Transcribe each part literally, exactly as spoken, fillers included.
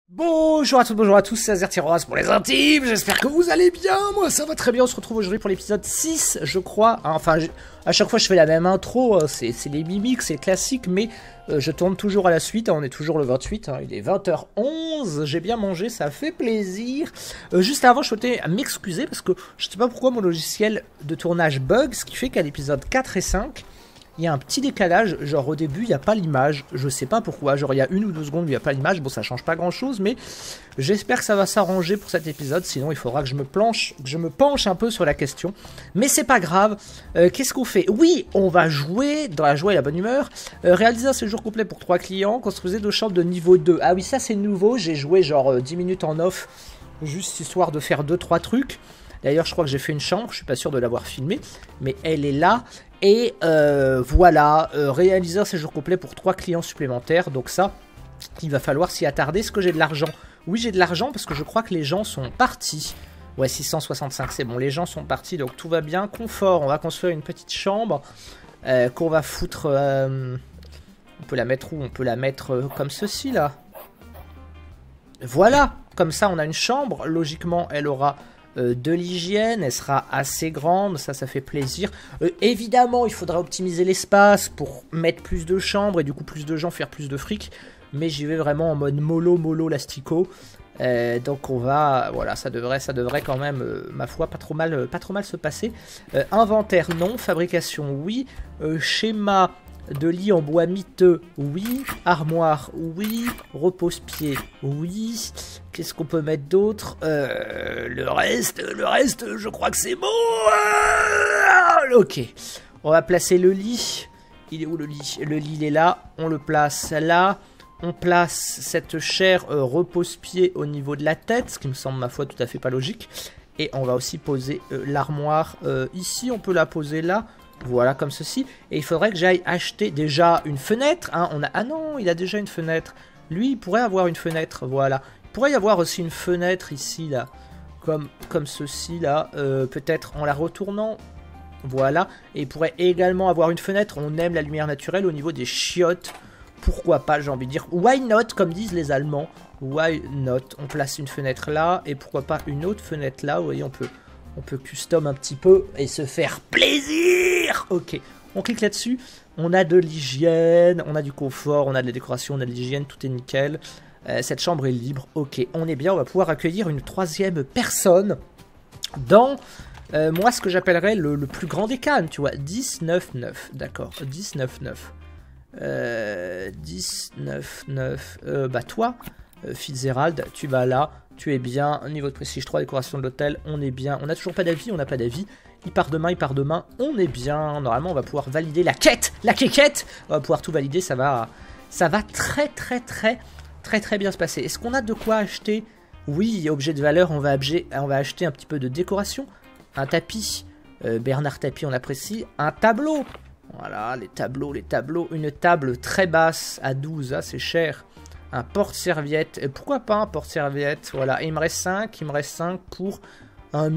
Bonjour à toutes, bonjour à tous, c'est Azertyros pour les intimes, j'espère que vous allez bien, moi ça va très bien, on se retrouve aujourd'hui pour l'épisode six, je crois, enfin, je, à chaque fois je fais la même intro, c'est les mimiques, c'est classique, mais euh, je tourne toujours à la suite, hein, on est toujours le vingt-huit, hein, il est vingt heures onze, j'ai bien mangé, ça fait plaisir. Euh, juste avant, je souhaitais m'excuser parce que je sais pas pourquoi mon logiciel de tournage bug, ce qui fait qu'à l'épisode quatre et cinq, il y a un petit décalage, genre au début il n'y a pas l'image, je sais pas pourquoi, genre il y a une ou deux secondes où il n'y a pas l'image, bon ça change pas grand chose, mais j'espère que ça va s'arranger pour cet épisode, sinon il faudra que je me planche, que je me penche un peu sur la question, mais c'est pas grave. euh, Qu'est-ce qu'on fait? Oui, on va jouer, dans la joie et la bonne humeur, euh, réaliser un séjour complet pour trois clients, construisez deux chambres de niveau deux, ah oui ça c'est nouveau, j'ai joué genre euh, dix minutes en off, juste histoire de faire deux trois trucs. D'ailleurs, je crois que j'ai fait une chambre, je suis pas sûr de l'avoir filmée, mais elle est là. Et euh, voilà, euh, réaliser un séjour complet pour trois clients supplémentaires. Donc ça, il va falloir s'y attarder. Est-ce que j'ai de l'argent? Oui, j'ai de l'argent parce que je crois que les gens sont partis. Ouais, six cent soixante-cinq, c'est bon, les gens sont partis, donc tout va bien. Confort, on va construire une petite chambre euh, qu'on va foutre... Euh, on peut la mettre où? On peut la mettre euh, comme ceci, là. Voilà, comme ça, on a une chambre. Logiquement, elle aura... Euh, de l'hygiène, elle sera assez grande, ça, ça fait plaisir. Euh, évidemment, il faudra optimiser l'espace pour mettre plus de chambres et du coup plus de gens, faire plus de fric. Mais j'y vais vraiment en mode mollo, mollo, lastico. Euh, donc on va, voilà, ça devrait, ça devrait quand même, euh, ma foi, pas trop mal, euh, pas trop mal se passer. Euh, inventaire, non. Fabrication, oui. Euh, schéma de lit en bois miteux, oui. Armoire, oui. Repose-pied, oui. Qu'est-ce qu'on peut mettre d'autre? euh, Le reste, le reste, je crois que c'est bon. Euh, ok. On va placer le lit. Il est où le lit? Le lit, il est là. On le place là. On place cette chaire euh, repose-pied au niveau de la tête, ce qui me semble, ma foi, tout à fait pas logique. Et on va aussi poser euh, l'armoire euh, ici. On peut la poser là. Voilà, comme ceci. Et il faudrait que j'aille acheter déjà une fenêtre. Hein. On a... Ah non, il a déjà une fenêtre. Lui, il pourrait avoir une fenêtre. Voilà. Il pourrait y avoir aussi une fenêtre ici, là. Comme, comme ceci, là. Euh, Peut-être en la retournant. Voilà. Et il pourrait également avoir une fenêtre. On aime la lumière naturelle au niveau des chiottes. Pourquoi pas, j'ai envie de dire. Why not, comme disent les Allemands. Why not. On place une fenêtre là. Et pourquoi pas une autre fenêtre là. Vous voyez, on peut... On peut custom un petit peu et se faire plaisir. Ok, on clique là-dessus. On a de l'hygiène, on a du confort, on a de la décoration, on a de l'hygiène, tout est nickel. Euh, cette chambre est libre. Ok, on est bien, on va pouvoir accueillir une troisième personne dans, euh, moi, ce que j'appellerais le, le plus grand des cannes, tu vois. dix, neuf, neuf, d'accord, dix, neuf, neuf. Euh, dix, neuf, neuf. Euh, bah toi, euh, Fitzgerald, tu vas là. Tu es bien, niveau de prestige trois, décoration de l'hôtel, on est bien. On n'a toujours pas d'avis, on n'a pas d'avis. Il part demain, il part demain, on est bien. Normalement, on va pouvoir valider la quête, la quéquette. On va pouvoir tout valider, ça va, ça va très très très très très bien se passer. Est-ce qu'on a de quoi acheter? Oui, objet de valeur, on va, objet, on va acheter un petit peu de décoration. Un tapis, euh, Bernard Tapis, on apprécie. Un tableau, voilà, les tableaux, les tableaux. Une table très basse à douze, ah, c'est cher. Un porte-serviette, et pourquoi pas un porte-serviette, voilà, et il me reste cinq, il me reste cinq pour un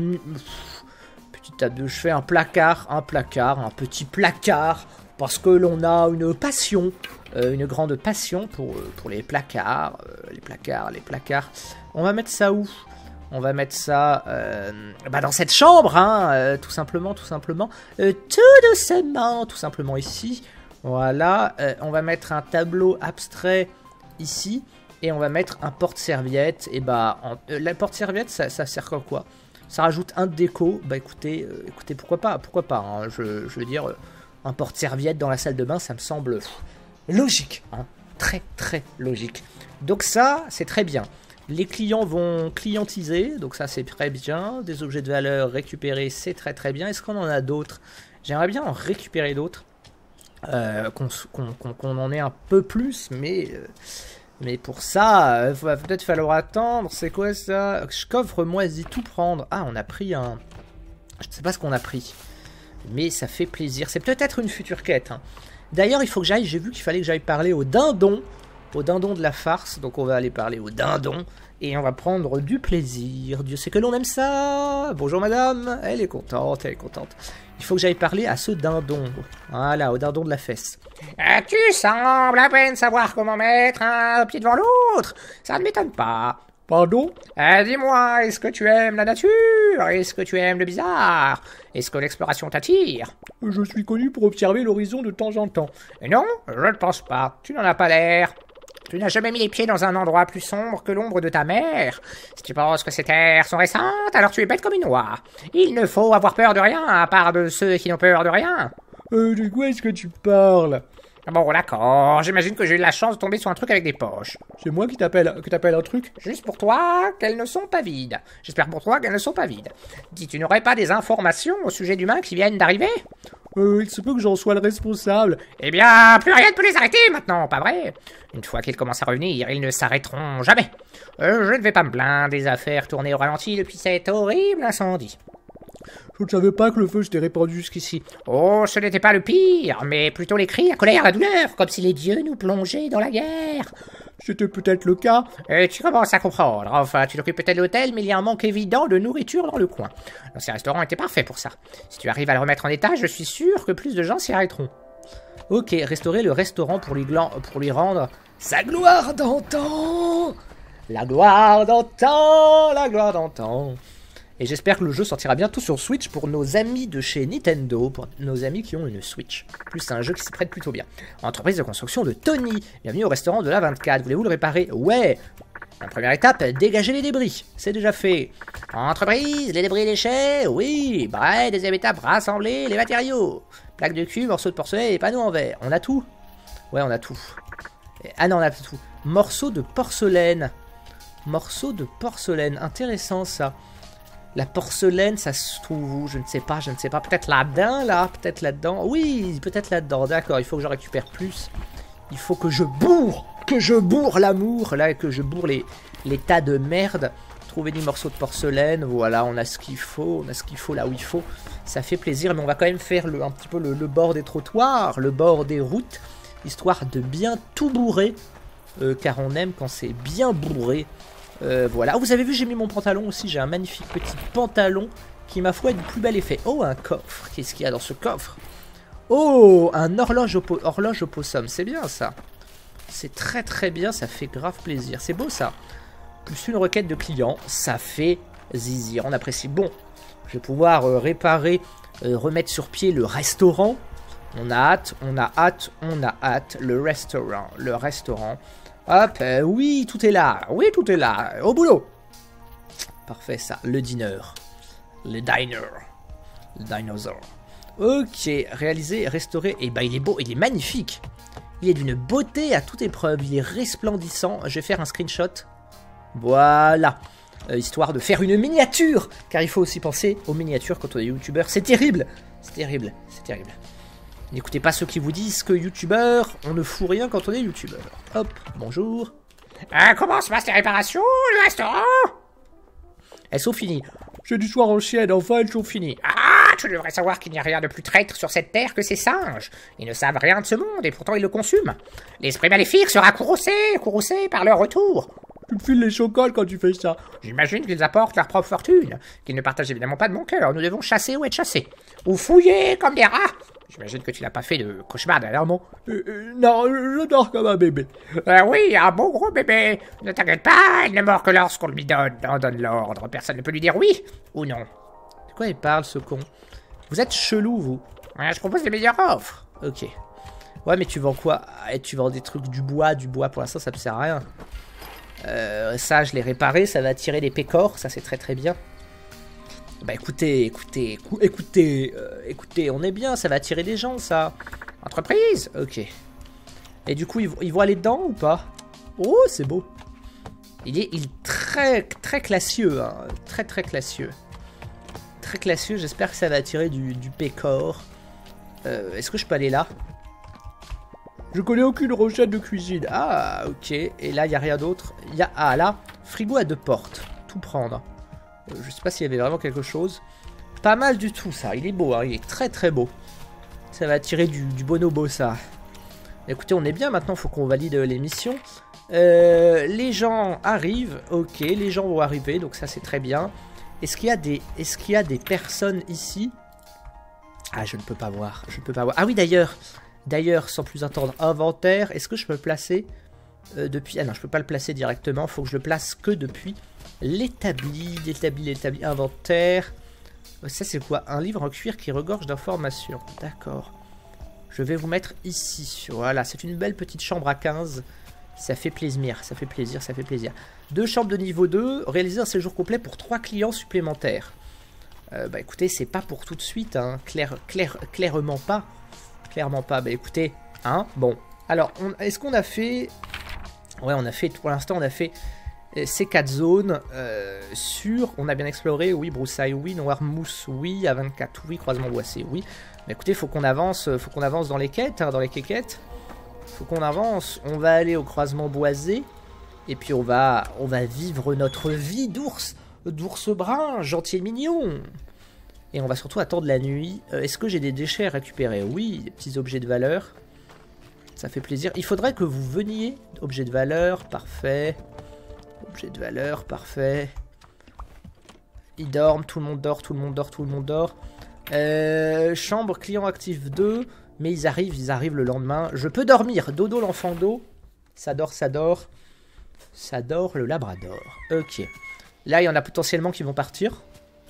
petit table de chevet, un placard, un placard, un petit placard, parce que l'on a une passion, euh, une grande passion pour, euh, pour les placards, euh, les placards, les placards. On va mettre ça où? On va mettre ça euh, bah dans cette chambre, hein, euh, tout simplement, tout simplement, euh, tout doucement, tout simplement ici, voilà, euh, on va mettre un tableau abstrait ici, et on va mettre un porte-serviette. Et bah, en, euh, la porte-serviette, ça, ça sert à quoi? Ça rajoute un de déco. Bah écoutez, euh, écoutez, pourquoi pas, pourquoi pas, hein, je, je veux dire, euh, un porte-serviette dans la salle de bain, ça me semble pff, logique, hein, très très logique. Donc ça, c'est très bien. Les clients vont clientiser, donc ça c'est très bien. Des objets de valeur récupérés, c'est très très bien. Est-ce qu'on en a d'autres? J'aimerais bien en récupérer d'autres. Euh, qu'on qu'on, qu'on, qu'on en ait un peu plus, mais euh, mais pour ça, il euh, va peut-être falloir attendre. C'est quoi ça? Coffre moisi, tout prendre. Ah, on a pris un... Je ne sais pas ce qu'on a pris, mais ça fait plaisir. C'est peut-être une future quête, hein. D'ailleurs, il faut que j'aille, j'ai vu qu'il fallait que j'aille parler au dindon, au dindon de la farce, donc on va aller parler au dindon, et on va prendre du plaisir. Dieu sait que l'on aime ça. Bonjour madame, elle est contente, elle est contente. Il faut que j'aille parler à ce dindon. Voilà, au dindon de la fesse. Euh, tu sembles à peine savoir comment mettre un pied devant l'autre. Ça ne m'étonne pas. Pardon? Euh, dis-moi, est-ce que tu aimes la nature? Est-ce que tu aimes le bizarre? Est-ce que l'exploration t'attire? Je suis connu pour observer l'horizon de temps en temps. Non, je ne pense pas. Tu n'en as pas l'air. Tu n'as jamais mis les pieds dans un endroit plus sombre que l'ombre de ta mère. Si tu penses que ces terres sont récentes, alors tu es bête comme une oie. Il ne faut avoir peur de rien, à part de ceux qui n'ont peur de rien. Euh, de quoi est-ce que tu parles? Bon, d'accord, j'imagine que j'ai eu la chance de tomber sur un truc avec des poches. C'est moi qui t'appelle que t'appelles un truc? Juste pour toi qu'elles ne sont pas vides. J'espère pour toi qu'elles ne sont pas vides. Dis, tu n'aurais pas des informations au sujet d'humains qui viennent d'arriver? Euh, il se peut que j'en sois le responsable. Eh bien, plus rien ne peut les arrêter maintenant, pas vrai? Une fois qu'ils commencent à revenir, ils ne s'arrêteront jamais. Euh, je ne vais pas me plaindre des affaires tournées au ralenti depuis cet horrible incendie. Je ne savais pas que le feu s'était répandu jusqu'ici. Oh, ce n'était pas le pire, mais plutôt les cris, la colère, la douleur, comme si les dieux nous plongeaient dans la guerre. C'était peut-être le cas. Et tu commences à comprendre. Enfin, tu t'occupes peut-être de l'hôtel, mais il y a un manque évident de nourriture dans le coin. L'ancien restaurant était parfait pour ça. Si tu arrives à le remettre en état, je suis sûr que plus de gens s'y arrêteront. Ok, restaurer le restaurant pour lui, glan... pour lui rendre sa gloire d'antan. La gloire d'antan, la gloire d'antan. Et j'espère que le jeu sortira bientôt sur Switch pour nos amis de chez Nintendo, pour nos amis qui ont une Switch. En plus, c'est un jeu qui s'y prête plutôt bien. Entreprise de construction de Tony. Bienvenue au restaurant de la vingt-quatre. Voulez-vous le réparer? Ouais. La première étape, dégager les débris. C'est déjà fait. Entreprise, les débris et déchets? Oui. Bref, deuxième étape, rassembler les matériaux. Plaques de cul, morceaux de porcelaine et panneaux en verre. On a tout? Ouais, on a tout. Ah non, on a tout. Morceaux de porcelaine. Morceaux de porcelaine. Intéressant, ça. La porcelaine, ça se trouve où? Je ne sais pas, je ne sais pas. Peut-être là-dedans, là? Peut-être là-dedans? Oui, peut-être là-dedans. D'accord, il faut que je récupère plus. Il faut que je bourre, que je bourre l'amour, là, que je bourre les, les tas de merde. Trouver des morceaux de porcelaine, voilà, on a ce qu'il faut, on a ce qu'il faut là où il faut. Ça fait plaisir, mais on va quand même faire le, un petit peu le, le bord des trottoirs, le bord des routes, histoire de bien tout bourrer, euh, car on aime quand c'est bien bourré. Euh, voilà, vous avez vu, j'ai mis mon pantalon aussi, j'ai un magnifique petit pantalon qui, ma foi, est du plus bel effet. Oh, un coffre, qu'est-ce qu'il y a dans ce coffre? Oh, un horloge au, horloge au possum, c'est bien ça. C'est très très bien, ça fait grave plaisir, c'est beau ça. Plus une requête de client, ça fait zizir, on apprécie. Bon, je vais pouvoir euh, réparer, euh, remettre sur pied le restaurant. On a hâte, on a hâte, on a hâte, le restaurant, le restaurant. Hop, euh, oui, tout est là, oui, tout est là, au boulot. Parfait, ça, le dîner, le diner, le dinosaure. Ok, réalisé, restauré, et bah il est beau, il est magnifique. Il est d'une beauté à toute épreuve, il est resplendissant. Je vais faire un screenshot, voilà, euh, histoire de faire une miniature, car il faut aussi penser aux miniatures quand on est youtubeur, c'est terrible, c'est terrible, c'est terrible. N'écoutez pas ceux qui vous disent que youtubeur, on ne fout rien quand on est youtubeur. Hop, bonjour. Euh, comment se passent les réparations, le restaurant? Elles sont finies. J'ai du soir en chienne, enfin elles sont finies. Ah, tu devrais savoir qu'il n'y a rien de plus traître sur cette terre que ces singes. Ils ne savent rien de ce monde et pourtant ils le consument. L'esprit maléfique sera courroucé, courroucé par leur retour. Tu me files les chocolats quand tu fais ça. J'imagine qu'ils apportent leur propre fortune, qu'ils ne partagent évidemment pas de mon cœur. Nous devons chasser ou être chassés. Ou fouiller comme des rats. J'imagine que tu n'as pas fait de cauchemar dernièrement. Euh, euh, non, je dors comme un bébé. Euh, oui, un bon gros bébé. Ne t'inquiète pas, il ne mord que lorsqu'on lui donne, on donne l'ordre. Personne ne peut lui dire oui ou non. De quoi il parle, ce con? Vous êtes chelou, vous. Ouais, je propose les meilleures offres. Ok. Ouais, mais tu vends quoi? Et tu vends des trucs du bois, du bois, pour l'instant, ça ne sert à rien. Euh, ça, je l'ai réparé, ça va attirer les pécores, ça c'est très très bien. Bah écoutez, écoutez, écou écoutez, euh, écoutez, on est bien, ça va attirer des gens, ça. Entreprise. Ok. Et du coup, ils, ils vont aller dedans ou pas? Oh, c'est beau. Il est, il est très, très classieux, hein. Très, très classieux. Très classieux, j'espère que ça va attirer du, du pécore. Euh, Est-ce que je peux aller là? Je connais aucune recette de cuisine. Ah, ok. Et là, il n'y a rien d'autre. Il y a... Ah, là, frigo à deux portes. Tout prendre. Je sais pas s'il y avait vraiment quelque chose. Pas mal du tout ça, il est beau, hein. Il est très très beau. Ça va attirer du, du bonobo ça. Écoutez, on est bien maintenant, faut qu'on valide l'émission. Euh, les gens arrivent, ok, les gens vont arriver, donc ça c'est très bien. Est-ce qu'il y a des, est-ce qu'il y a des personnes ici? Ah, je ne peux pas voir, je ne peux pas voir. Ah oui, d'ailleurs, d'ailleurs, sans plus attendre, inventaire, est-ce que je peux le placer euh, depuis... Ah non, je peux pas le placer directement, il faut que je le place que depuis l'établi, l'établi, l'établi, inventaire. Ça, c'est quoi? Un livre en cuir qui regorge d'informations. D'accord. Je vais vous mettre ici. Voilà, c'est une belle petite chambre à quinze. Ça fait plaisir, ça fait plaisir, ça fait plaisir. Deux chambres de niveau deux, réaliser un séjour complet pour trois clients supplémentaires. Euh, bah écoutez, c'est pas pour tout de suite, hein. Claire, claire, clairement pas. Clairement pas. Bah écoutez, hein, bon. Alors, est-ce qu'on a fait... Ouais, on a fait, pour l'instant, on a fait euh, ces quatre zones euh, sur... On a bien exploré, oui, broussailles, oui, noir mousse, oui, A vingt-quatre, oui, croisement boissé, oui. Mais écoutez, faut qu'on avance, faut qu'on avance dans les quêtes, hein, dans les quéquettes. Faut qu'on avance. On va aller au croisement boisé. Et puis on va, on va vivre notre vie d'ours, d'ours brun, gentil et mignon. Et on va surtout attendre la nuit. Euh, Est-ce que j'ai des déchets à récupérer? Oui, des petits objets de valeur. Ça fait plaisir. Il faudrait que vous veniez. Objets de valeur, parfait. Objets de valeur, parfait. Ils dorment, tout le monde dort, tout le monde dort, tout le monde dort. Euh, chambre client actif deux. Mais ils arrivent, ils arrivent le lendemain. Je peux dormir. Dodo l'enfant d'eau. Ça dort, ça dort. Ça dort le labrador. Ok. Là, il y en a potentiellement qui vont partir.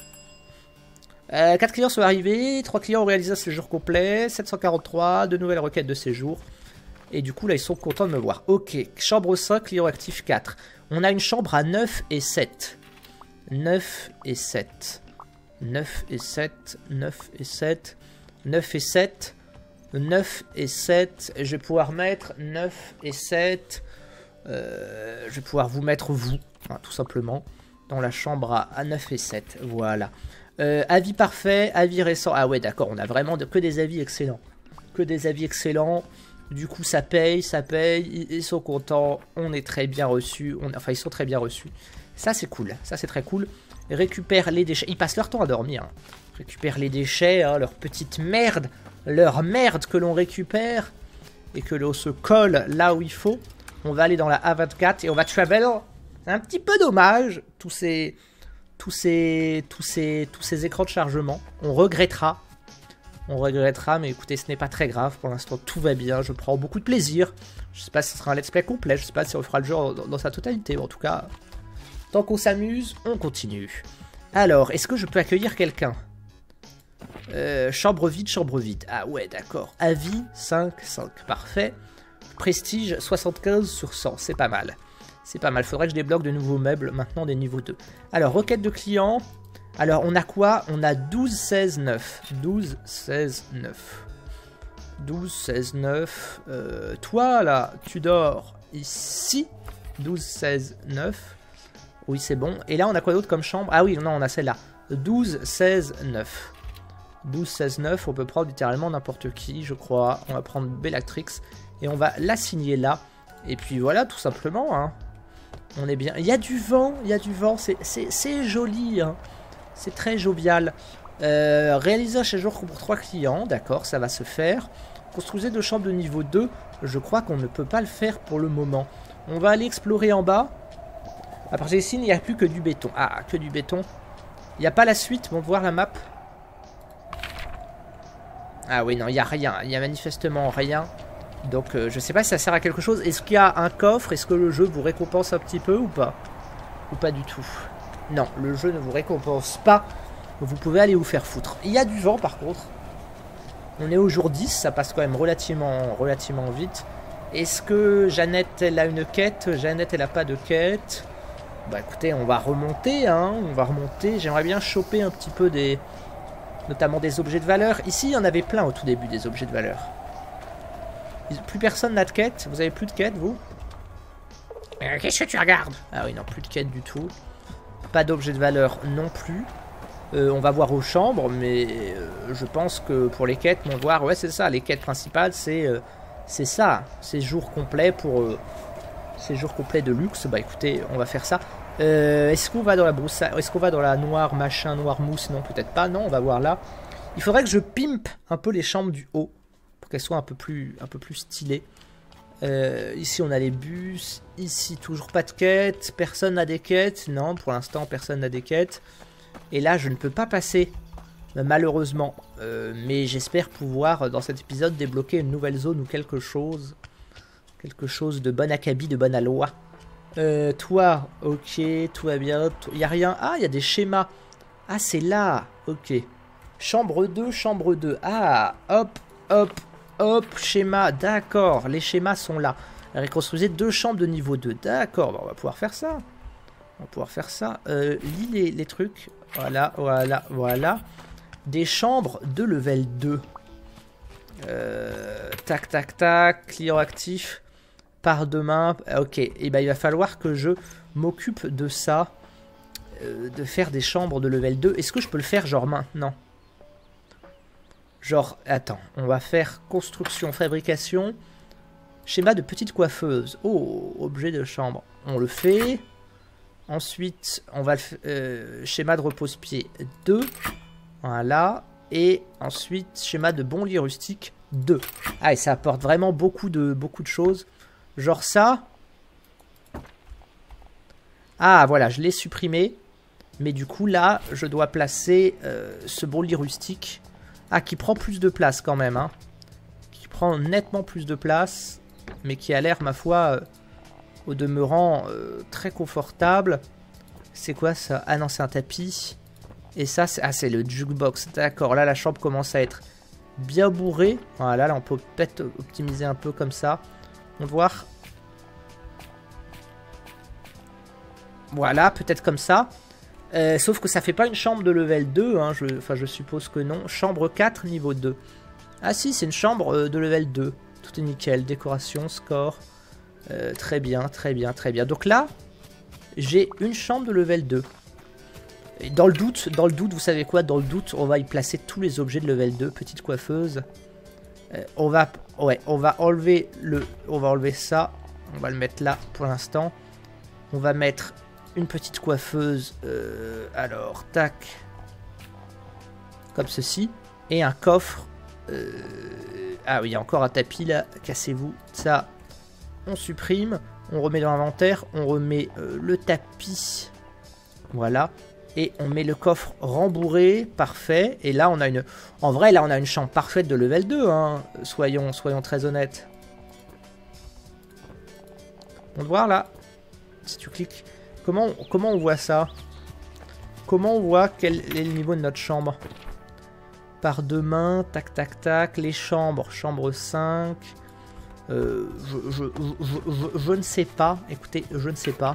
Euh, quatre clients sont arrivés. trois clients ont réalisé un séjour complet. sept cent quarante-trois. Deux nouvelles requêtes de séjour. Et du coup, là, ils sont contents de me voir. Ok. Chambre cinq, client actif quatre. On a une chambre à neuf et sept. neuf et sept. neuf et sept. neuf et sept. neuf et sept. neuf et sept. Je vais pouvoir mettre neuf et sept. Euh, je vais pouvoir vous mettre vous, hein, tout simplement, dans la chambre à, à neuf et sept. Voilà. Euh, avis parfait, avis récent. Ah ouais, d'accord, on a vraiment de, que des avis excellents. Que des avis excellents. Du coup, ça paye, ça paye. Ils, ils sont contents. On est très bien reçus. On, enfin, ils sont très bien reçus. Ça, c'est cool. Ça, c'est très cool. Récupère les déchets. Ils passent leur temps à dormir. Hein. Récupère les déchets, hein, leur petite merde. Leur merde que l'on récupère. Et que l'on se colle là où il faut. On va aller dans la A vingt-quatre et on va travel. C'est un petit peu dommage, tous ces, tous ces, tous ces, tous ces écrans de chargement. On regrettera. On regrettera, mais écoutez, ce n'est pas très grave. Pour l'instant, tout va bien. Je prends beaucoup de plaisir. Je sais pas si ce sera un let's play complet. Je sais pas si on fera le jeu dans, dans sa totalité. En tout cas, tant qu'on s'amuse, on continue. Alors, est-ce que je peux accueillir quelqu'un? euh, Chambre vide, chambre vide. Ah ouais, d'accord. Avis cinq, cinq. Parfait. Prestige soixante-quinze sur cent, c'est pas mal. C'est pas mal, faudrait que je débloque de nouveaux meubles, maintenant des niveaux deux. Alors, requête de client. Alors, on a quoi? On a douze, seize, neuf. douze, seize, neuf. douze, seize, neuf. Euh, toi, là, tu dors ici. douze, seize, neuf. Oui, c'est bon. Et là, on a quoi d'autre comme chambre? Ah oui, non, on a celle-là. douze, seize, neuf. douze, seize, neuf, on peut prendre littéralement n'importe qui, je crois. On va prendre Bellatrix. Et on va l'assigner là. Et puis voilà, tout simplement. Hein. On est bien. Il y a du vent. Il y a du vent. C'est joli. Hein. C'est très jovial. Euh, réaliser un séjour pour trois clients. D'accord, ça va se faire. Construisez deux chambres de niveau deux. Je crois qu'on ne peut pas le faire pour le moment. On va aller explorer en bas. À partir d'ici, il n'y a plus que du béton. Ah, que du béton. Il n'y a pas la suite. On va voir la map. Ah oui, non, il n'y a rien. Il n'y a manifestement rien. Donc euh, je sais pas si ça sert à quelque chose. Est-ce qu'il y a un coffre? Est-ce que le jeu vous récompense un petit peu ou pas? Ou pas du tout? Non, le jeu ne vous récompense pas. Vous pouvez aller vous faire foutre. Il y a du vent par contre. On est au jour dix, ça passe quand même relativement, relativement vite. Est-ce que Jeannette elle a une quête? Jeannette elle a pas de quête. Bah écoutez, on va remonter, hein. On va remonter. J'aimerais bien choper un petit peu des... notamment des objets de valeur. Ici il y en avait plein au tout début des objets de valeur. Plus personne n'a de quête. Vous avez plus de quête, vous? euh, Qu'est-ce que tu regardes? Ah oui, non, plus de quête du tout. Pas d'objet de valeur non plus. Euh, on va voir aux chambres, mais euh, je pense que pour les quêtes, on va voir... Ouais, c'est ça, les quêtes principales, c'est euh, c'est ça. Séjour complet pour... Euh, séjour complet de luxe. Bah écoutez, on va faire ça. Euh, Est-ce qu'on va dans la broussaille? Est-ce qu'on va dans la noire machin, noire mousse? Non, peut-être pas. Non, on va voir là. Il faudrait que je pimpe un peu les chambres du haut. Qu'elle soit un peu plus, un peu plus stylée. Euh, ici on a les bus. Ici toujours pas de quête. Personne n'a des quêtes. Non, pour l'instant personne n'a des quêtes. Et là je ne peux pas passer malheureusement. Euh, mais j'espère pouvoir, dans cet épisode, débloquer une nouvelle zone ou quelque chose. Quelque chose de bon acabit, de bonne aloi. Euh, toi, ok, tout va bien. Il n'y a rien. Ah, il y a des schémas. Ah, c'est là. Ok. Chambre deux, chambre deux. Ah, hop, hop, hop, schéma. D'accord, les schémas sont là. Reconstruisez deux chambres de niveau deux. D'accord, bah, on va pouvoir faire ça. On va pouvoir faire ça. Euh, lis les, les trucs. Voilà, voilà, voilà. Des chambres de level deux. Euh, tac, tac, tac. Client actif. Par demain. Ok, et ben il va falloir que je m'occupe de ça. Euh, de faire des chambres de level deux. Est-ce que je peux le faire genre maintenant? Genre, attends, on va faire construction, fabrication. Schéma de petite coiffeuse. Oh, objet de chambre. On le fait. Ensuite, on va le euh, schéma de repose-pied deux. Voilà. Et ensuite, schéma de bon lit rustique deux. Ah, et ça apporte vraiment beaucoup de, beaucoup de choses. Genre ça. Ah, voilà, je l'ai supprimé. Mais du coup, là, je dois placer euh, ce bon lit rustique. Ah, qui prend plus de place quand même. Hein. Qui prend nettement plus de place. Mais qui a l'air, ma foi, euh, au demeurant, euh, très confortable. C'est quoi ça? Ah non, c'est un tapis. Et ça, c'est ah, c'est le jukebox. D'accord, là, la chambre commence à être bien bourrée. Voilà, là, on peut peut-être optimiser un peu comme ça. On va voir. Voilà, peut-être comme ça. Euh, sauf que ça fait pas une chambre de level deux. Hein, je, enfin, je suppose que non. Chambre quatre, niveau deux. Ah si, c'est une chambre euh, de level deux. Tout est nickel. Décoration, score. Euh, très bien, très bien, très bien. Donc là, j'ai une chambre de level deux. Et dans le doute, dans le doute, vous savez quoi? Dans le doute, on va y placer tous les objets de level deux. Petite coiffeuse. Euh, on va, ouais, on va enlever le, on va enlever ça. On va le mettre là pour l'instant. On va mettre une petite coiffeuse. Euh, alors, tac, comme ceci, et un coffre. Euh, ah oui, il y a encore un tapis là. Cassez-vous. Ça, on supprime. On remet dans l'inventaire. On remet euh, le tapis. Voilà. Et on met le coffre rembourré, parfait. Et là, on a une... En vrai, là, on a une chambre parfaite de level deux, hein. Soyons, soyons très honnêtes. On va voir, là. Si tu cliques... Comment, comment on voit ça? Comment on voit quel est le niveau de notre chambre? Par deux mains, tac, tac, tac. Les chambres, chambre cinq. Euh, je, je, je, je, je ne sais pas. Écoutez, je ne sais pas.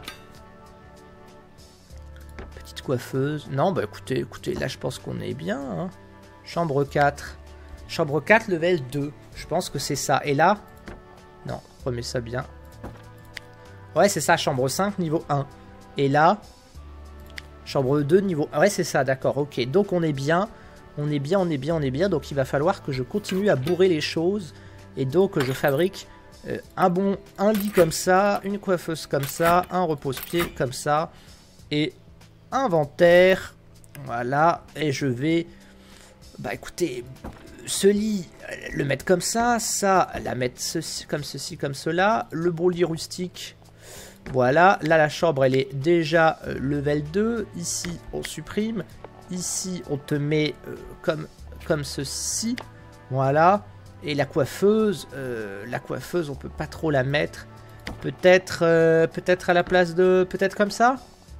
Coiffeuse. Non, bah écoutez, écoutez, là je pense qu'on est bien. Hein. Chambre quatre. Chambre quatre, level deux. Je pense que c'est ça. Et là, non, remets ça bien. Ouais, c'est ça, chambre cinq, niveau un. Et là, chambre deux, niveau... Ouais, c'est ça, d'accord, ok. Donc on est bien, on est bien, on est bien, on est bien. Donc il va falloir que je continue à bourrer les choses. Et donc je fabrique euh, un bon, un lit comme ça, une coiffeuse comme ça, un repose-pied comme ça. Et... inventaire, voilà, et je vais, bah écoutez, ce lit, le mettre comme ça, ça, la mettre ceci, comme ceci, comme cela, le beau lit rustique, voilà, là la chambre elle est déjà euh, level deux, ici on supprime, ici on te met euh, comme, comme ceci, voilà, et la coiffeuse, euh, la coiffeuse on peut pas trop la mettre, peut-être, euh, peut-être à la place de, peut-être comme ça.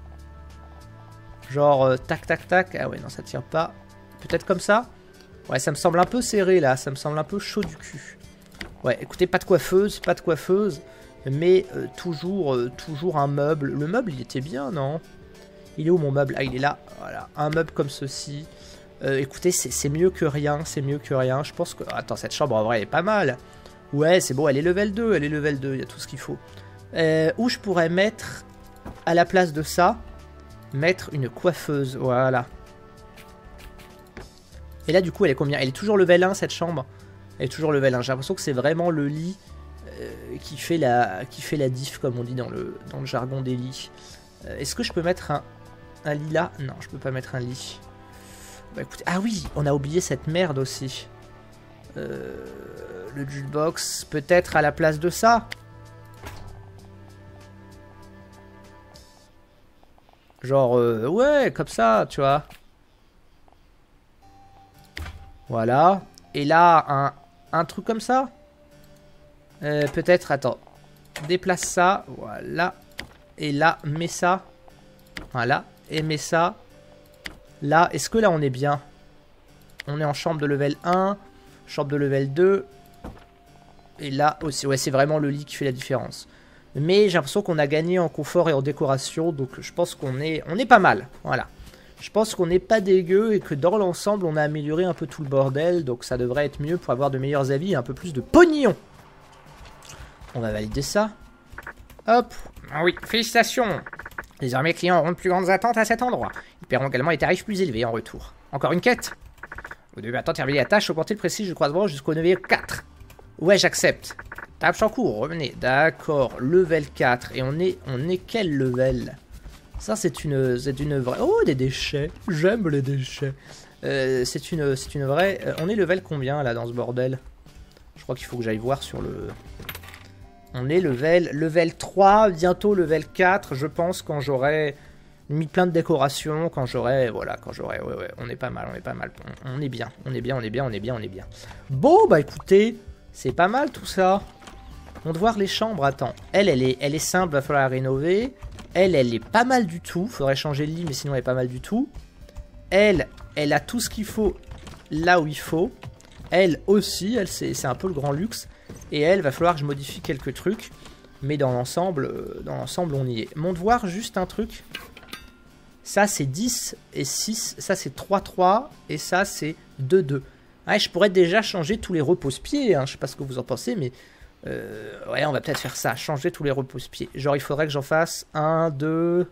Genre, euh, tac, tac, tac. Ah ouais, non, ça tient pas. Peut-être comme ça. Ouais, ça me semble un peu serré, là. Ça me semble un peu chaud du cul. Ouais, écoutez, pas de coiffeuse, pas de coiffeuse. Mais euh, toujours, euh, toujours un meuble. Le meuble, il était bien, non? Il est où, mon meuble? Ah, il est là. Voilà, un meuble comme ceci. Euh, écoutez, c'est mieux que rien. C'est mieux que rien. Je pense que... Attends, cette chambre, en vrai, elle est pas mal. Ouais, c'est bon, elle est level deux. Elle est level deux, il y a tout ce qu'il faut. Euh, où je pourrais mettre, à la place de ça... mettre une coiffeuse, voilà. Et là, du coup, elle est combien? Elle est toujours level un, cette chambre. Elle est toujours level un. J'ai l'impression que c'est vraiment le lit euh, qui, fait la, qui fait la diff, comme on dit dans le, dans le jargon des lits. Euh, Est-ce que je peux mettre un, un lit là? Non, je peux pas mettre un lit. Bah, écoutez, ah oui, on a oublié cette merde aussi. Euh, le jukebox, peut-être à la place de ça? Genre, euh, ouais, comme ça, tu vois. Voilà. Et là, un, un truc comme ça. Euh, Peut-être, attends. Déplace ça. Voilà. Et là, mets ça. Voilà. Et mets ça. Là, est-ce que là, on est bien? On est en chambre de level un. Chambre de level deux. Et là aussi, ouais, c'est vraiment le lit qui fait la différence. Mais j'ai l'impression qu'on a gagné en confort et en décoration. Donc je pense qu'on est, on est pas mal. Voilà. Je pense qu'on n'est pas dégueu et que dans l'ensemble, on a amélioré un peu tout le bordel. Donc ça devrait être mieux pour avoir de meilleurs avis et un peu plus de pognon. On va valider ça. Hop. Ah oui, félicitations. Désormais, les clients auront de plus grandes attentes à cet endroit. Ils paieront également les tarifs plus élevés en retour. Encore une quête. Vous devez attendre terminer la tâche, augmenter le prestige du croisement jusqu'au level quatre. Ouais, j'accepte. Table en cours, revenez. D'accord, level quatre. Et on est, on est quel level? Ça, c'est une, c'est une vraie... Oh, des déchets. J'aime les déchets. Euh, c'est une, c'est une vraie... Euh, on est level combien, là, dans ce bordel? Je crois qu'il faut que j'aille voir sur le... On est level, level trois, bientôt level quatre, je pense, quand j'aurai mis plein de décorations, quand j'aurai... Voilà, quand j'aurai... Ouais, ouais, on est pas mal, on est pas mal. On, on est bien, on est bien, on est bien, on est bien, on est bien. Bon, bah, écoutez... C'est pas mal tout ça. On doit voir les chambres. Attends. Elle, elle est, elle est simple. Va falloir la rénover. Elle, elle est pas mal du tout. Faudrait changer le lit, mais sinon elle est pas mal du tout. Elle, elle a tout ce qu'il faut là où il faut. Elle aussi. Elle, c'est un peu le grand luxe. Et elle, va falloir que je modifie quelques trucs. Mais dans l'ensemble, euh, dans l'ensemble, on y est. Mon devoir, juste un truc. Ça, c'est dix et six. Ça, c'est trois trois. Et ça, c'est deux deux. Ouais, je pourrais déjà changer tous les repose-pieds, hein. Je sais pas ce que vous en pensez, mais... Euh, ouais, on va peut-être faire ça, changer tous les repose-pieds. Genre, il faudrait que j'en fasse un, deux...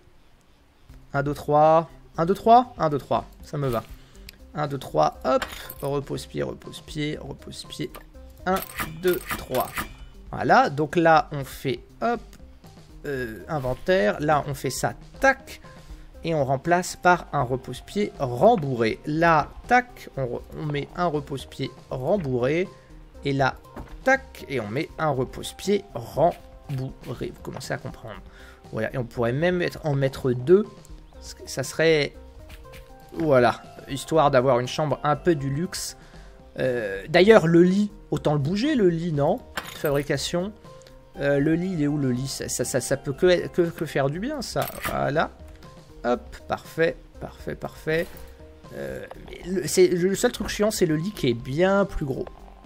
un, deux, trois... un, deux, trois un, deux, trois, ça me va. un, deux, trois, hop, repose-pied, repose-pied, repose-pied. un, deux, trois. Voilà, donc là, on fait, hop, euh, inventaire. Là, on fait ça, tac. Et on remplace par un repose-pied rembourré. Là, tac, on, on met un repose-pied rembourré. Et là, tac, et on met un repose-pied rembourré. Vous commencez à comprendre. Voilà, et on pourrait même mettre, en mettre deux. Ça serait... Voilà, histoire d'avoir une chambre un peu du luxe. Euh, D'ailleurs, le lit, autant le bouger, le lit, non? Fabrication. Euh, le lit, il est où le lit? Ça, ça, ça, ça peut que, que, que faire du bien, ça. Voilà. Hop, parfait, parfait, parfait. Euh, le, le seul truc chiant, c'est le lit qui est bien plus gros.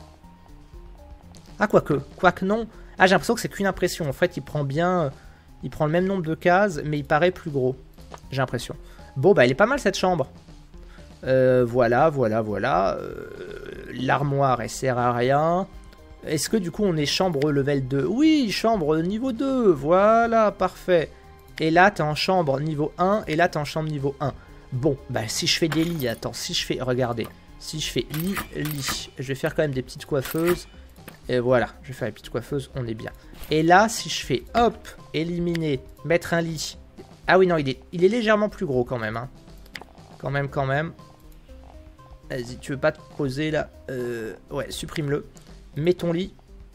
Ah, quoique, quoique non. Ah, j'ai l'impression que c'est qu'une impression. En fait, il prend bien... Il prend le même nombre de cases, mais il paraît plus gros. J'ai l'impression. Bon, bah, elle est pas mal, cette chambre. Euh, voilà, voilà, voilà. Euh, L'armoire, elle sert à rien. Est-ce que, du coup, on est chambre level deux? Oui, chambre niveau deux. Voilà, parfait. Et là, t'es en chambre niveau un, et là, t'es en chambre niveau un. Bon, bah si je fais des lits, attends, si je fais, regardez, si je fais lit, lit, je vais faire quand même des petites coiffeuses. Et voilà, je vais faire les petites coiffeuses, on est bien. Et là, si je fais, hop, éliminer, mettre un lit. Ah oui, non, il est, il est légèrement plus gros quand même, hein. Quand même, quand même. Vas-y, tu veux pas te poser là? euh, Ouais, supprime-le. Mets ton lit.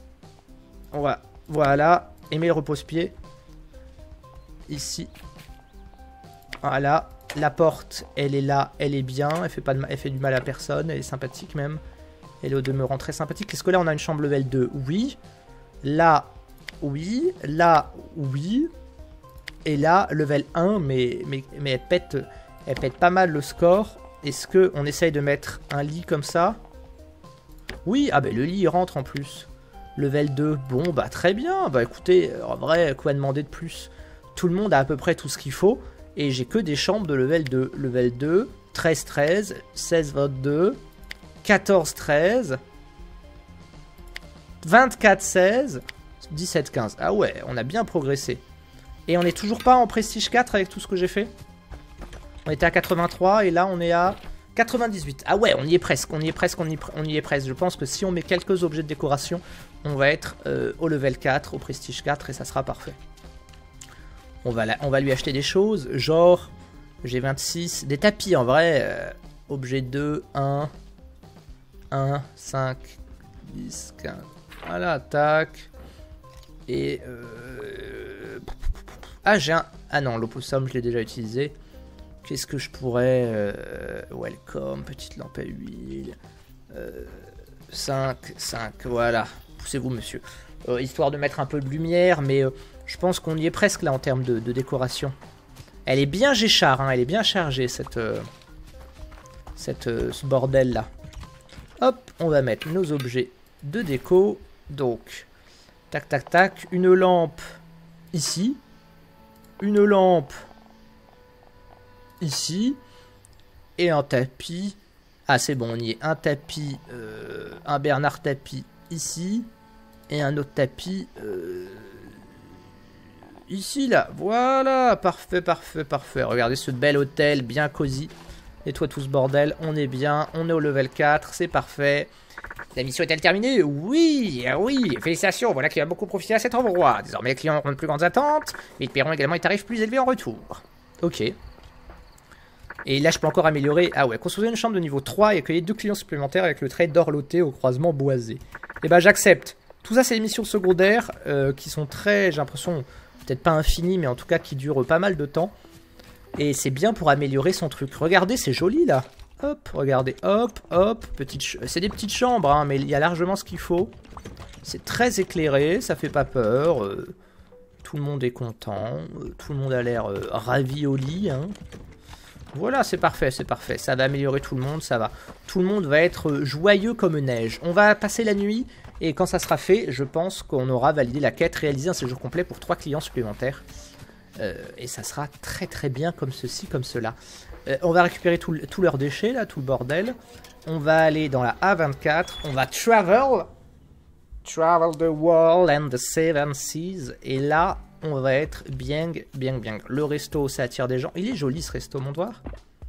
On va, voilà, et mets le repose-pied. Ici. Voilà. La porte, elle est là, elle est bien. Elle fait, pas de, elle fait du mal à personne. Elle est sympathique même. Elle est au demeurant très sympathique. Est-ce que là, on a une chambre level deux? Oui. Là, oui. Là, oui. Et là, level un, mais, mais, mais elle, pète, elle pète pas mal le score. Est-ce qu'on essaye de mettre un lit comme ça? Oui. Ah ben, le lit, il rentre en plus. Level deux. Bon, bah très bien. Bah écoutez, en vrai, quoi demander de plus? Tout le monde a à peu près tout ce qu'il faut. Et j'ai que des chambres de level deux. Level deux, treize treize, seize vingt-deux, quatorze treize, vingt-quatre seize, dix-sept quinze. Ah ouais, on a bien progressé. Et on n'est toujours pas en prestige quatre avec tout ce que j'ai fait. On était à quatre-vingt-trois et là on est à quatre-vingt-dix-huit. Ah ouais, on y est presque, on y est presque, on y, on y est presque. Je pense que si on met quelques objets de décoration, on va être euh, au level quatre, au prestige quatre et ça sera parfait. On va, la, on va lui acheter des choses, genre, j'ai vingt-six, des tapis en vrai, euh, objet deux, un, un, cinq, dix, quinze, voilà, tac, et, euh, ah j'ai un, ah non, l'opossum je l'ai déjà utilisé, qu'est-ce que je pourrais, euh, welcome, petite lampe à huile, Euh, cinq, cinq, voilà. Poussez-vous, monsieur. Euh, histoire de mettre un peu de lumière, mais euh, je pense qu'on y est presque là en termes de, de décoration. Elle est bien géchard, hein, elle est bien chargée, cette, euh, cette, euh, ce bordel-là. Hop, on va mettre nos objets de déco. Donc, tac, tac, tac. Une lampe ici. Une lampe ici. Et un tapis. Ah, c'est bon, on y est. Un tapis, euh, un Bernard tapis ici. Et un autre tapis euh, ici, là. Voilà, parfait, parfait, parfait. Regardez ce bel hôtel, bien cosy. Nettoie tout ce bordel, on est bien. On est au level quatre, c'est parfait. La mission est-elle terminée? Oui, oui, félicitations, voilà qui va beaucoup profiter à cet endroit. Désormais, les clients auront de plus grandes attentes, mais ils paieront également des tarifs plus élevés en retour. Ok. Et là, je peux encore améliorer. Ah ouais, construire une chambre de niveau trois et accueillir deux clients supplémentaires avec le trait d'orloté au croisement boisé. Eh ben, j'accepte. Tout ça, c'est des missions secondaires euh, qui sont très, j'ai l'impression, peut-être pas infinies, mais en tout cas qui durent pas mal de temps. Et c'est bien pour améliorer son truc. Regardez, c'est joli là. Hop, regardez, hop, hop, petite ch... c'est des petites chambres, hein, mais il y a largement ce qu'il faut. C'est très éclairé, ça fait pas peur. Euh, tout le monde est content, euh, tout le monde a l'air euh, ravi au lit. Hein. Voilà, c'est parfait, c'est parfait. Ça va améliorer tout le monde, ça va. Tout le monde va être joyeux comme neige. On va passer la nuit, et quand ça sera fait, je pense qu'on aura validé la quête, réalisé un séjour complet pour trois clients supplémentaires. Euh, et ça sera très très bien comme ceci, comme cela. Euh, on va récupérer tous tout leurs déchets, là, tout le bordel. On va aller dans la A vingt-quatre. On va travel. Travel the world and the seven seas. Et là, on va être bien, bien, bien. Le resto, ça attire des gens. Il est joli, ce resto, mon doigt.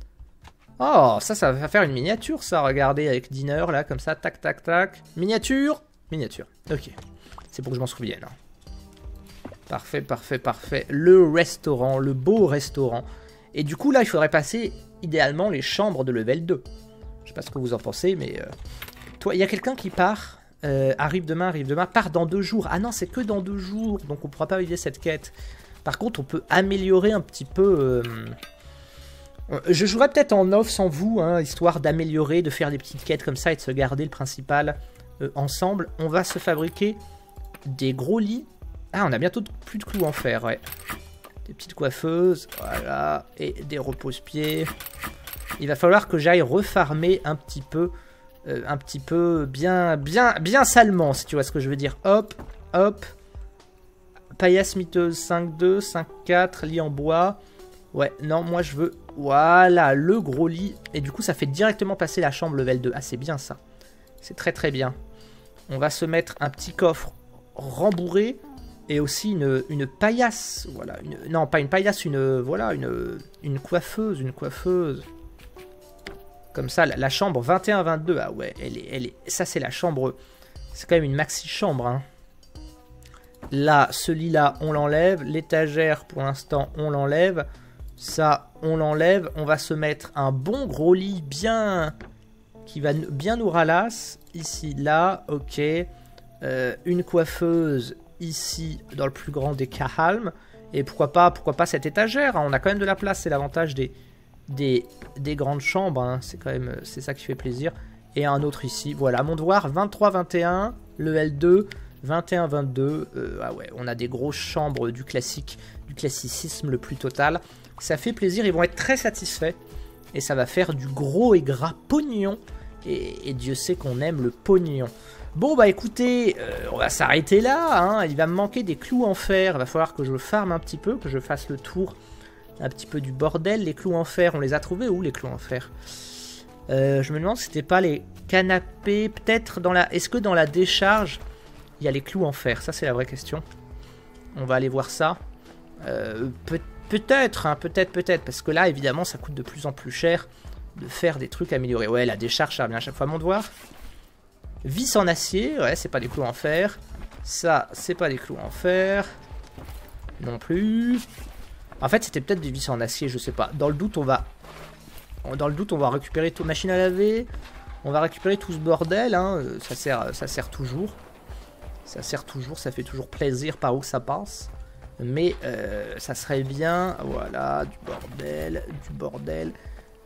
Oh, ça, ça va faire une miniature, ça. Regardez, avec dinner, là, comme ça. Tac, tac, tac. Miniature. Miniature. Ok. C'est pour que je m'en souvienne. Hein. Parfait, parfait, parfait. Le restaurant, le beau restaurant. Et du coup, là, il faudrait passer, idéalement, les chambres de level deux. Je sais pas ce que vous en pensez, mais... Euh... Toi, il y a quelqu'un qui part, euh, arrive demain, arrive demain, part dans deux jours. Ah non, c'est que dans deux jours, donc on pourra pas valider cette quête. Par contre, on peut améliorer un petit peu... Euh... Je jouerai peut-être en off sans vous, hein, histoire d'améliorer, de faire des petites quêtes comme ça et de se garder le principal euh, ensemble. On va se fabriquer des gros lits. Ah, on a bientôt plus de clous en fer, ouais. Des petites coiffeuses, voilà, et des repose-pieds. Il va falloir que j'aille refarmer un petit peu, euh, un petit peu bien, bien, bien salement, si tu vois ce que je veux dire. Hop, hop. Paillasse miteuse cinq deux, cinq quatre, lit en bois. Ouais, non, moi je veux, voilà, le gros lit. Et du coup, ça fait directement passer la chambre level deux. Ah, c'est bien ça. C'est très très bien. On va se mettre un petit coffre rembourré. Et aussi une, une paillasse, voilà, une, non pas une paillasse, une, voilà, une, une coiffeuse, une coiffeuse. Comme ça, la, la chambre vingt et un vingt-deux, ah ouais, elle est, elle est, ça c'est la chambre, c'est quand même une maxi chambre. Hein. Là, ce lit-là, on l'enlève, l'étagère pour l'instant, on l'enlève. Ça, on l'enlève, on va se mettre un bon gros lit bien, qui va bien nous ralasse. Ici, là, ok, euh, une coiffeuse. Ici, dans le plus grand des calmes. Et pourquoi pas, pourquoi pas cette étagère, hein. On a quand même de la place, c'est l'avantage des, des, des grandes chambres. Hein. C'est quand même, c'est ça qui fait plaisir. Et un autre ici, voilà, mon devoir, vingt-trois vingt et un, le L deux, vingt et un vingt-deux. Euh, ah ouais, on a des grosses chambres du classique, du classicisme le plus total. Ça fait plaisir, ils vont être très satisfaits. Et ça va faire du gros et gras pognon. Et, et Dieu sait qu'on aime le pognon. Bon bah écoutez, euh, on va s'arrêter là, hein. Il va me manquer des clous en fer, il va falloir que je farme un petit peu, que je fasse le tour un petit peu du bordel. Les clous en fer, on les a trouvés où les clous en fer? euh, Je me demande si c'était pas les canapés, peut-être dans la... Est-ce que dans la décharge, il y a les clous en fer? Ça c'est la vraie question. On va aller voir ça. Euh, peut peut-être, hein, peut-être, peut-être, parce que là évidemment ça coûte de plus en plus cher de faire des trucs améliorés. Ouais, la décharge ça revient à chaque fois mon devoir. Vis en acier, ouais, c'est pas des clous en fer. Ça, c'est pas des clous en fer. Non plus. En fait, c'était peut-être des vis en acier, je sais pas. Dans le doute, on va... Dans le doute, on va récupérer toute machine à laver. On va récupérer tout ce bordel, hein. Ça sert, ça sert toujours. Ça sert toujours, ça fait toujours plaisir par où ça passe. Mais euh, ça serait bien... Voilà, du bordel, du bordel...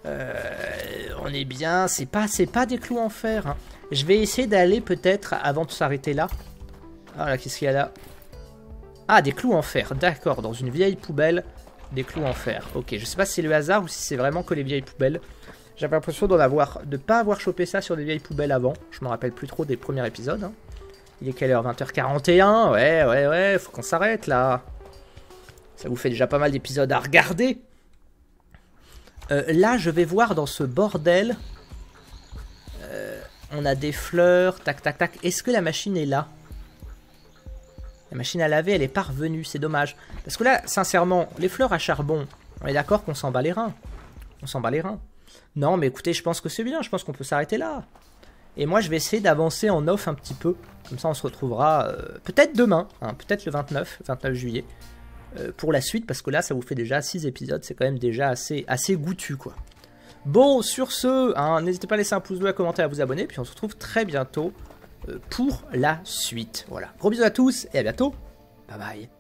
Euh, on est bien, c'est pas, c'est pas des clous en fer. Hein. Je vais essayer d'aller peut-être avant de s'arrêter là. Ah là, qu'est-ce qu'il y a là? Ah, des clous en fer, d'accord, dans une vieille poubelle, des clous en fer. Ok, je sais pas si c'est le hasard ou si c'est vraiment que les vieilles poubelles. J'avais l'impression d'en avoir, de pas avoir chopé ça sur des vieilles poubelles avant. Je me rappelle plus trop des premiers épisodes. Hein. Il est quelle heure? vingt heures quarante et un. Ouais, ouais, ouais, faut qu'on s'arrête là. Ça vous fait déjà pas mal d'épisodes à regarder. Euh, là, je vais voir dans ce bordel. Euh, on a des fleurs, tac, tac, tac. Est-ce que la machine est là? La machine à laver, elle est pas revenue, c'est dommage. Parce que là, sincèrement, les fleurs à charbon, on est d'accord qu'on s'en bat les reins. On s'en bat les reins. Non, mais écoutez, je pense que c'est bien, je pense qu'on peut s'arrêter là. Et moi, je vais essayer d'avancer en off un petit peu. Comme ça, on se retrouvera euh, peut-être demain, hein, peut-être le vingt-neuf juillet, euh, pour la suite, parce que là, ça vous fait déjà six épisodes, c'est quand même déjà assez, assez goûtu, quoi. Bon, sur ce, hein, n'hésitez pas à laisser un pouce bleu, à commenter, à vous abonner, puis on se retrouve très bientôt euh, pour la suite. Voilà, gros bisous à tous, et à bientôt, bye bye.